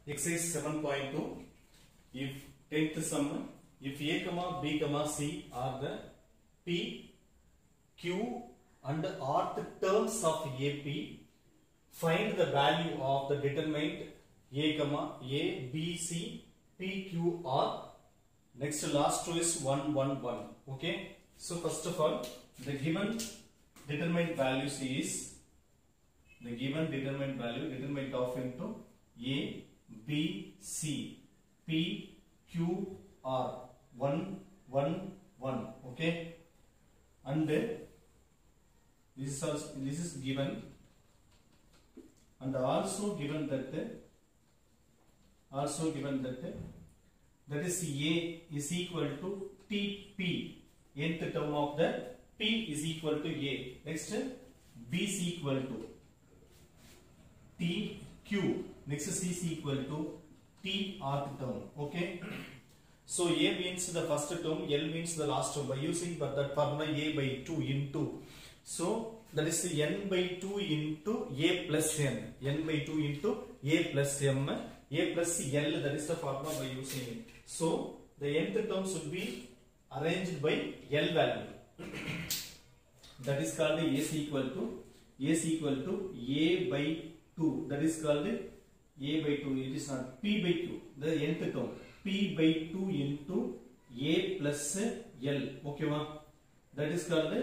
Exercise 7.2. If 10th sum, if A, B, C are the P, Q and rth terms of AP, find the value of the determinant A, B, C, P, Q, R. Next last two is 1, 1, 1. Okay. So first of all, the given determinant values is the given determinant value determinant of into A, B, C, P, Q, R 1, 1, 1. Okay, and this is given, and also given that that is A is equal to TP, nth term of the P is equal to A. Next B is equal to TQ. Next C is equal to T rth term. Okay. So A means the first term, L means the last term. By using that formula A by 2 into, so that is N by 2 into A plus N. N by 2 into A plus M. A plus L, that is the formula by using it. So the nth term should be arranged by L value. That is called A is equal to A by 2. That is called A by 2. It is not P by 2. The nth term P by 2 into A plus L. Okay, that is called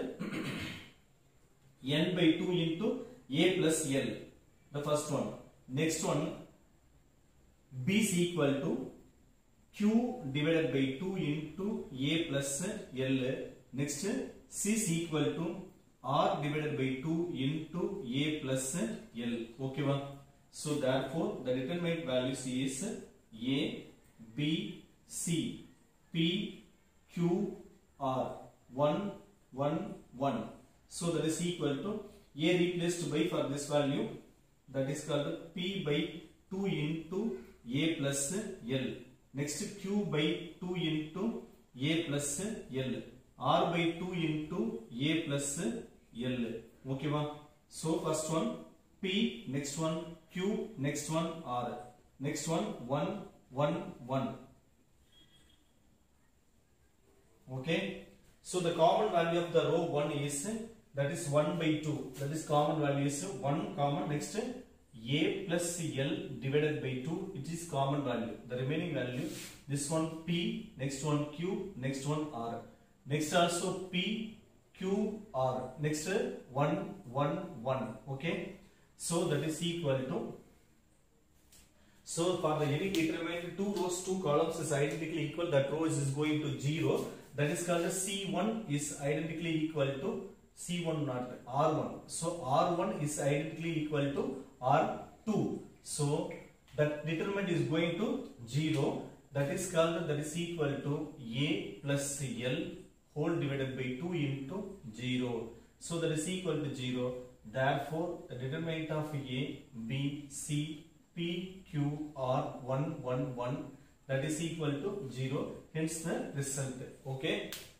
N by 2 into A plus L. The first one. Next one, B is equal to Q divided by 2 into A plus L. Next, C is equal to R divided by 2 into A plus L. Okay, so therefore the determinant values is A, B, C, P, Q, R 1, 1, 1. So that is equal to A replaced by for this value, that is called P by 2 into A plus L. Next Q by 2 into A plus L. R by 2 into A plus L. Okay, so first one P, next one Q, next one R, next one 1, 1, 1. Okay, so the common value of the row 1 is, that is 1 by 2. That is common value is 1 common. Next A plus L divided by 2, it is common value. The remaining value, this one P, next one Q, next one R. Next also P, Q, R. Next 1, 1, 1. Okay, so that is equal to, so for the any determinant 2 rows 2 columns is identically equal, that row is going to 0. That is called C1 is identically equal to C1 not R1. So R1 is identically equal to R2. So that determinant is going to 0. That is called, that is equal to A plus L whole divided by 2 into 0. So that is equal to 0. Therefore the determinant of A, B, C, P, Q, R 1, 1, 1, that is equal to 0. Hence the result. Okay.